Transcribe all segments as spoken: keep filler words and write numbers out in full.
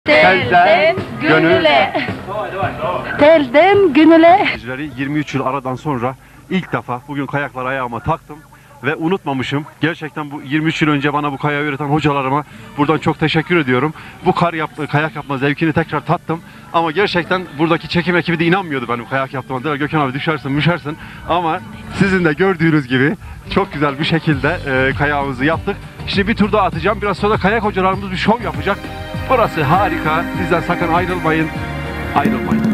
Telden gönüle. Telden gönüle. yirmi üç yıl aradan sonra ilk defa bugün kayakları ayağıma taktım ve unutmamışım. Gerçekten bu yirmi üç yıl önce bana bu kayağı öğreten hocalarıma buradan çok teşekkür ediyorum. Bu kar yapma, kayak yapma zevkini tekrar tattım. Ama gerçekten buradaki çekim ekibi de inanmıyordu benim kayak yaptığıma. Dediler Gökhan abi düşersin müşersin. Ama sizin de gördüğünüz gibi çok güzel bir şekilde e, kayağımızı yaptık. Şimdi bir tur daha atacağım. Biraz sonra kayak hocalarımız bir şov yapacak. Burası harika. Sizden sakın ayrılmayın. Ayrılmayın.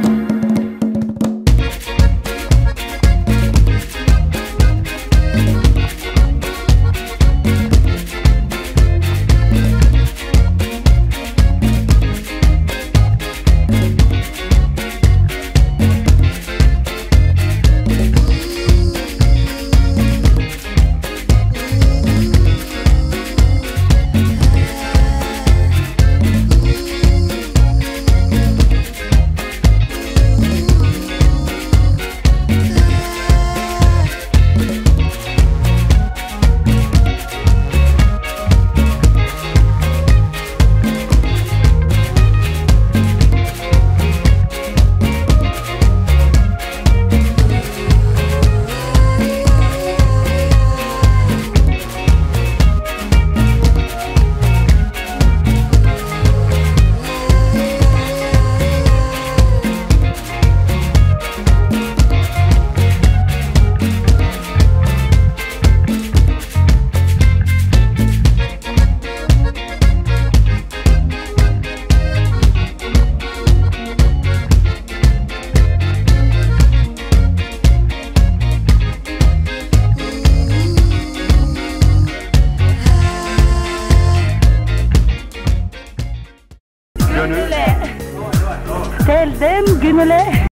Telden gönüle.